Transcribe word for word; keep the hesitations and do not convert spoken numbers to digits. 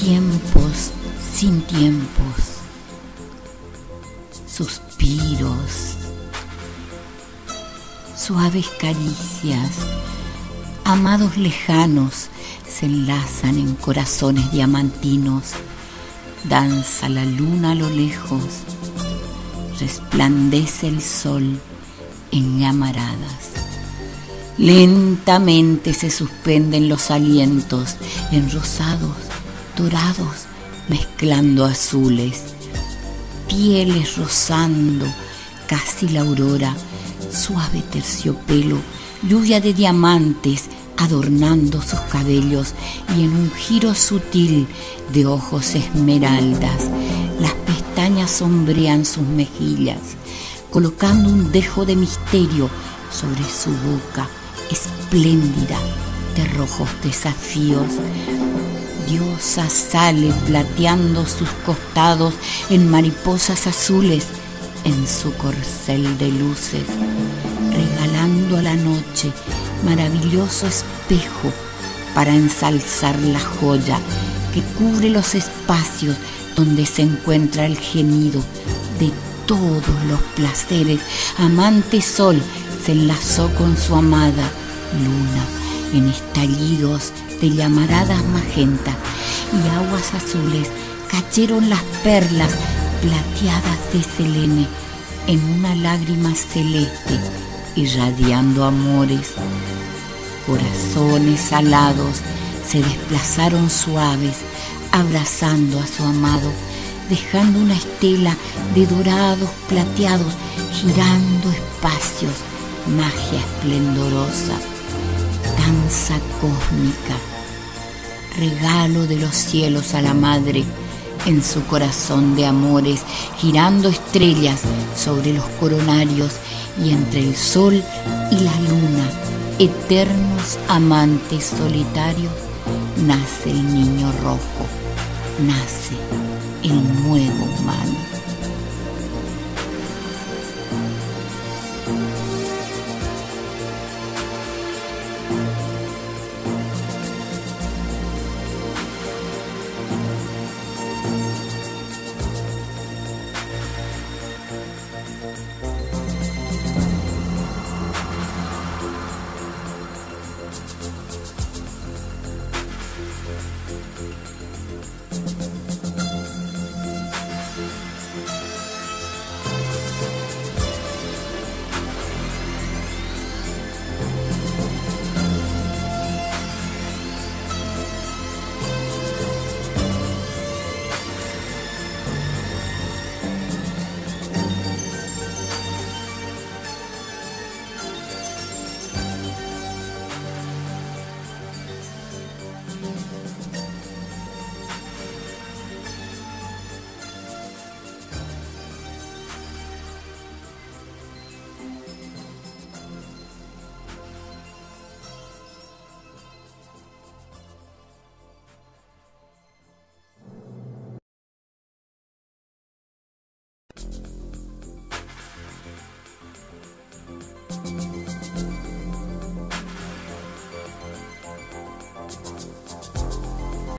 Tiempos sin tiempos, suspiros, suaves caricias, amados lejanos se enlazan en corazones diamantinos. Danza la luna a lo lejos, resplandece el sol en llamaradas. Lentamente se suspenden los alientos en rosados, dorados, mezclando azules, pieles rozando casi la aurora, suave terciopelo, lluvia de diamantes adornando sus cabellos, y en un giro sutil de ojos esmeraldas, las pestañas sombrean sus mejillas, colocando un dejo de misterio sobre su boca espléndida de rojos desafíos. Diosa sale plateando sus costados en mariposas azules, en su corcel de luces, regalando a la noche maravilloso espejo para ensalzar la joya que cubre los espacios donde se encuentra el gemido de todos los placeres. Amante sol se enlazó con su amada luna en estallidos de llamaradas magenta, y aguas azules cayeron las perlas plateadas de Selene en una lágrima celeste, irradiando amores. Corazones alados se desplazaron suaves, abrazando a su amado, dejando una estela de dorados plateados, girando espacios, magia esplendorosa, danza cósmica, regalo de los cielos a la madre en su corazón de amores, girando estrellas sobre los coronarios, y entre el sol y la luna, eternos amantes solitarios, nace el niño rojo, nace el nuevo humano.